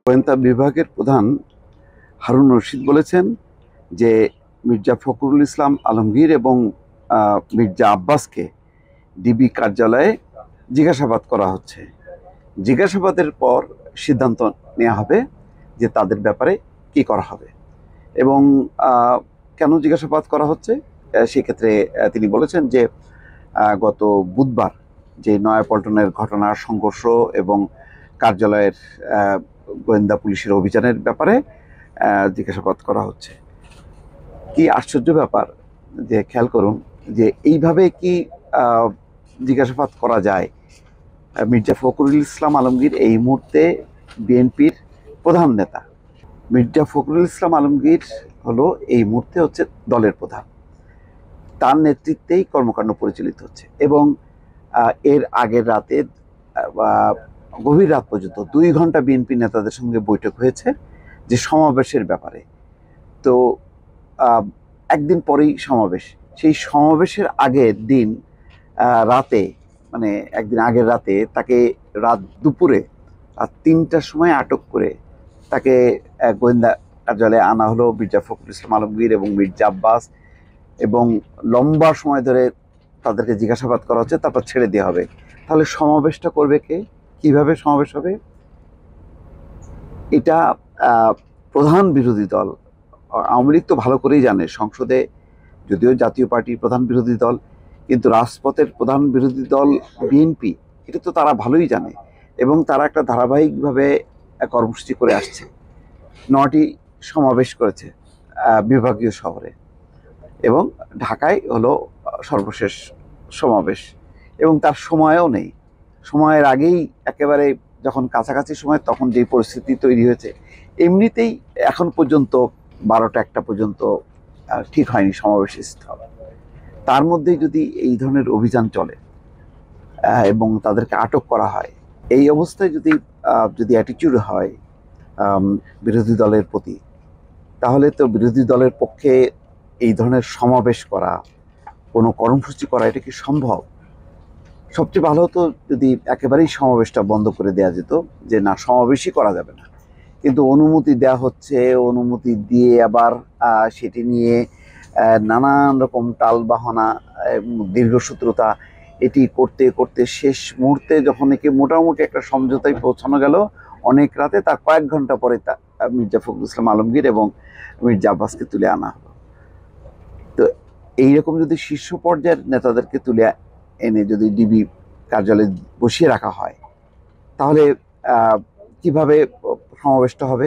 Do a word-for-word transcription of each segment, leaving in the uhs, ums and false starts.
গোয়েন্দা বিভাগের প্রধান হারুন রশিদ বলেছেন যে মির্জা ফখরুল ইসলাম আলমগীর এবং মির্জা আব্বাসকে ডিবি কার্যালয়ে জিজ্ঞাসাবাদ করা হচ্ছে। জিজ্ঞাসাবাদের পর সিদ্ধান্ত নেওয়া হবে যে তাদের ব্যাপারে কি করা হবে এবং কেন জিজ্ঞাসাবাদ করা হচ্ছে সেক্ষেত্রে তিনি বলেছেন যে গত বুধবার যে নয়াপল্টনের ঘটনার সংঘর্ষ এবং কার্যালয়ের গোয়েন্দা পুলিশের অভিযানের ব্যাপারে জিজ্ঞাসাবাদ করা হচ্ছে। কি আশ্চর্য ব্যাপার যে খেয়াল করুন যে এইভাবে কি জিজ্ঞাসাবাদ করা যায়। মির্জা ফখরুল ইসলাম আলমগীর এই মুহূর্তে বিএনপির প্রধান নেতা। মির্জা ফখরুল ইসলাম আলমগীর হলো এই মুহূর্তে হচ্ছে দলের প্রধান, তার নেতৃত্বেই কর্মকাণ্ড পরিচালিত হচ্ছে এবং এর আগের রাতে গভীর রাত পর্যন্ত দুই ঘন্টা বিএনপি নেতাদের সঙ্গে বৈঠক হয়েছে যে সমাবেশের ব্যাপারে। তো একদিন পরেই সমাবেশ, সেই সমাবেশের আগের দিন রাতে মানে একদিন আগের রাতে তাকে রাত দুপুরে রাত তিনটার সময় আটক করে তাকে গোয়েন্দা কার্যালয়ে আনা হলো মির্জা ফখরুল ইসলাম আলমগীর এবং মির্জা আব্বাস, এবং লম্বা সময় ধরে তাদেরকে জিজ্ঞাসাবাদ করা হচ্ছে, তারপর ছেড়ে দেওয়া হবে। তাহলে সমাবেশটা করবে কে, কিভাবে সমাবেশ হবে? এটা প্রধান বিরোধী দল আওয়ামী লীগ তো ভালো করেই জানে, সংসদে যদিও জাতীয় পার্টির প্রধান বিরোধী দল, কিন্তু রাজপথের প্রধান বিরোধী দল বিএনপি, এটা তো তারা ভালোই জানে এবং তারা একটা ধারাবাহিকভাবে কর্মসূচি করে আসছে। নটি সমাবেশ করেছে বিভাগীয় শহরে এবং ঢাকায় হলো সর্বশেষ সমাবেশ, এবং তার সময়ও নেই। সময়ের আগেই একেবারে যখন কাছাকাছি সময় তখন যে পরিস্থিতি তৈরি হয়েছে, এমনিতেই এখন পর্যন্ত বারোটা একটা পর্যন্ত ঠিক হয়নি সমাবেশ স্থল। তার মধ্যেই যদি এই ধরনের অভিযান চলে এবং তাদেরকে আটক করা হয়, এই অবস্থায় যদি যদি অ্যাটিটিউড হয় বিরোধী দলের প্রতি, তাহলে তো বিরোধী দলের পক্ষে এই ধরনের সমাবেশ করা, কোনো কর্মসূচি করা, এটা কি সম্ভব? সবচেয়ে ভালো হতো যদি একেবারেই সমাবেশটা বন্ধ করে দেওয়া যেত, যে না সমাবেশই করা যাবে না, কিন্তু অনুমতি দেওয়া হচ্ছে, অনুমতি দিয়ে আবার সেটি নিয়ে নানান রকম টাল বাহানা, দীর্ঘসূত্রতা, এটি করতে করতে শেষ মুহূর্তে যখন একে মোটামুটি একটা সমঝোতায় পৌঁছানো গেল অনেক রাতে, তার কয়েক ঘন্টা পরে তা মির্জা ফখরুল ইসলাম আলমগীর এবং মির্জা আব্বাসকে তুলে আনা হলো। তো এইরকম যদি শীর্ষ পর্যায়ের নেতাদেরকে তুলে এনে যদি ডিবি কার্যালয়ে বসিয়ে রাখা হয়, তাহলে কিভাবে সমাবেশটা হবে?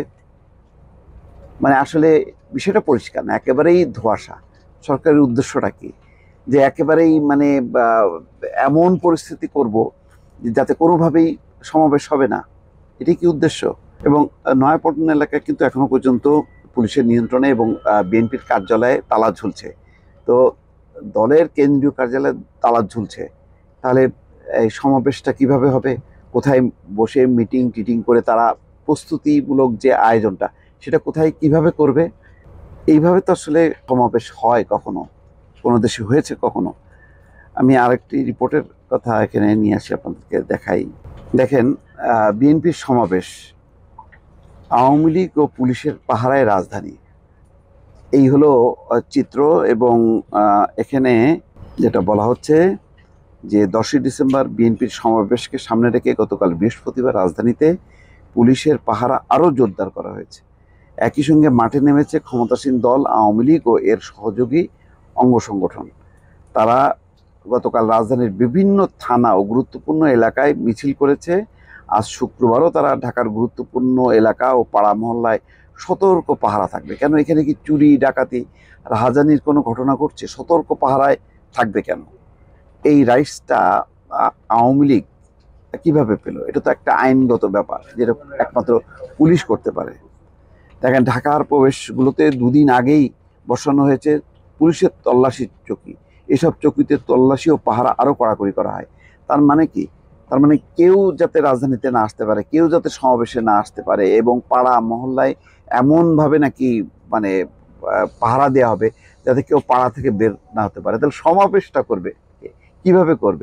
মানে আসলে বিষয়টা পরিষ্কার না, একেবারেই ধোঁয়াশা। সরকারের উদ্দেশ্যটা কি? যে একেবারেই মানে এমন পরিস্থিতি করব যাতে কোনোভাবেই সমাবেশ হবে না, এটি কি উদ্দেশ্য? এবং নয়াপল্টন এলাকায় কিন্তু এখনো পর্যন্ত পুলিশের নিয়ন্ত্রণে এবং বিএনপির কার্যালয়ে তালা ঝুলছে। তো দলের কেন্দ্রীয় কার্যালয়ে তালা ঝুলছে, তাহলে এই সমাবেশটা কিভাবে হবে? কোথায় বসে মিটিং টিটিং করে তারা প্রস্তুতিমূলক যে আয়োজনটা, সেটা কোথায় কিভাবে করবে? এইভাবে তো আসলে সমাবেশ হয় কখনো, কোনো দেশে হয়েছে কখনো? আমি আরেকটি রিপোর্টের কথা এখানে নিয়ে আসি, আপনাদেরকে দেখাই। দেখেন, বিএনপির সমাবেশ, আওয়ামী লীগ ও পুলিশের পাহারায় রাজধানী, এই হলো চিত্র। এবং এখানে যেটা বলা হচ্ছে যে দশই ডিসেম্বর বিএনপির সমাবেশকে সামনে রেখে গতকাল বৃহস্পতিবার রাজধানীতে পুলিশের পাহারা আরও জোরদার করা হয়েছে। একই সঙ্গে মাঠে নেমেছে ক্ষমতাসীন দল আওয়ামী লীগ ও এর সহযোগী অঙ্গ সংগঠন। তারা গতকাল রাজধানীর বিভিন্ন থানা ও গুরুত্বপূর্ণ এলাকায় মিছিল করেছে। আজ শুক্রবারও তারা ঢাকার গুরুত্বপূর্ণ এলাকা ও পাড়া মহল্লায় সতর্ক পাহারা থাকবে। কেন? এখানে কি চুরি ডাকাতি রাহাজানির কোনো ঘটনা ঘটছে? সতর্ক পাহারায় থাকবে কেন? এই রাইটসটা আওয়ামী লীগ কীভাবে পেল? এটা তো একটা আইনগত ব্যাপার, যেটা একমাত্র পুলিশ করতে পারে। দেখেন, ঢাকার প্রবেশগুলোতে দুদিন আগেই বসানো হয়েছে পুলিশের তল্লাশি চৌকি। এসব চৌকিতে তল্লাশি ও পাহারা আরও কড়াকড়ি করা হয়। তার মানে কি? তার মানে কেউ যাতে রাজধানীতে না আসতে পারে, কেউ যাতে সমাবেশে না আসতে পারে, এবং পাড়া মহল্লায় এমনভাবে নাকি মানে পাহারা দেওয়া হবে যাতে কেউ পাড়া থেকে বের না হতে পারে। তাহলে সমাবেশটা করবে কিভাবে করবে?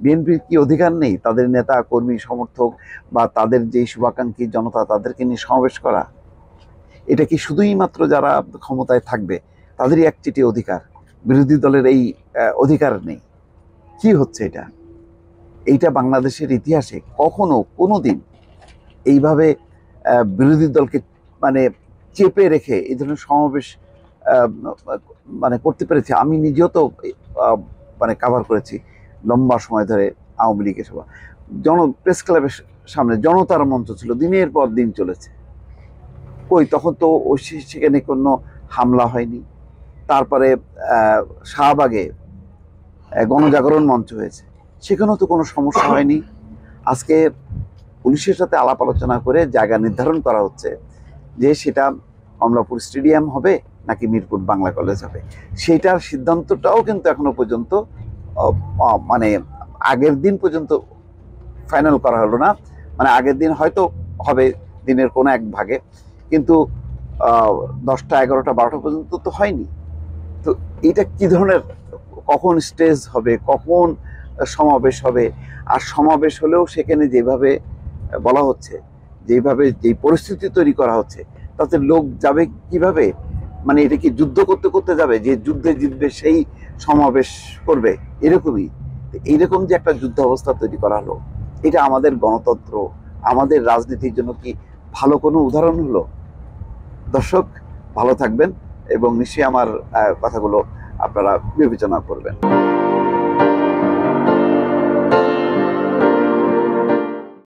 বিএনপির কি অধিকার নেই তাদের নেতা কর্মী সমর্থক বা তাদের যেই শুভাকাঙ্ক্ষী জনতা তাদেরকে নিয়ে সমাবেশ করা? এটা কি শুধুই মাত্র যারা ক্ষমতায় থাকবে তাদেরই একচিটি অধিকার, বিরোধী দলের এই অধিকার নেই? কি হচ্ছে এটা? এইটা বাংলাদেশের ইতিহাসে কখনো কোনো দিন এইভাবে বিরোধী দলকে মানে চেপে রেখে এই ধরনের সমাবেশ মানে করতে পেরেছে? আমি নিজেও তো মানে কাভার করেছি লম্বা সময় ধরে আওয়ামী লীগের সভা, জন প্রেস ক্লাবের সামনে জনতার মঞ্চ ছিল, দিনের পর দিন চলেছে। কই তখন তো সেখানে কোনো হামলা হয়নি। তারপরে শাহবাগে গণজাগরণ মঞ্চ হয়েছে, সেখানেও তো কোনো সমস্যা হয়নি। আজকে পুলিশের সাথে আলাপ আলোচনা করে জায়গা নির্ধারণ করা হচ্ছে যে সেটা কমলাপুর স্টেডিয়াম হবে নাকি মিরপুর বাংলা কলেজ হবে। সেইটার সিদ্ধান্তটাও কিন্তু এখনো পর্যন্ত মানে আগের দিন পর্যন্ত ফাইনাল করা হলো না। মানে আগের দিন হয়তো হবে দিনের কোনো এক ভাগে, কিন্তু দশটা এগারোটা বারোটা পর্যন্ত তো হয়নি। তো এটা কি ধরনের, কখন স্টেজ হবে, কখন সমাবেশ হবে? আর সমাবেশ হলেও সেখানে যেভাবে বলা হচ্ছে, যেভাবে যেই পরিস্থিতি তৈরি করা হচ্ছে, তাতে লোক যাবে কিভাবে? মানে এটা কি যুদ্ধ করতে করতে যাবে, যে যুদ্ধে জিতবে সেই সমাবেশ করবে এরকমই? এইরকম যে একটা যুদ্ধ অবস্থা তৈরি করা হলো, এটা আমাদের গণতন্ত্র, আমাদের রাজনীতির জন্য কি ভালো কোনো উদাহরণ হলো? দর্শক ভালো থাকবেন এবং নিশ্চয়ই আমার কথাগুলো আপনারা বিবেচনা করবেন।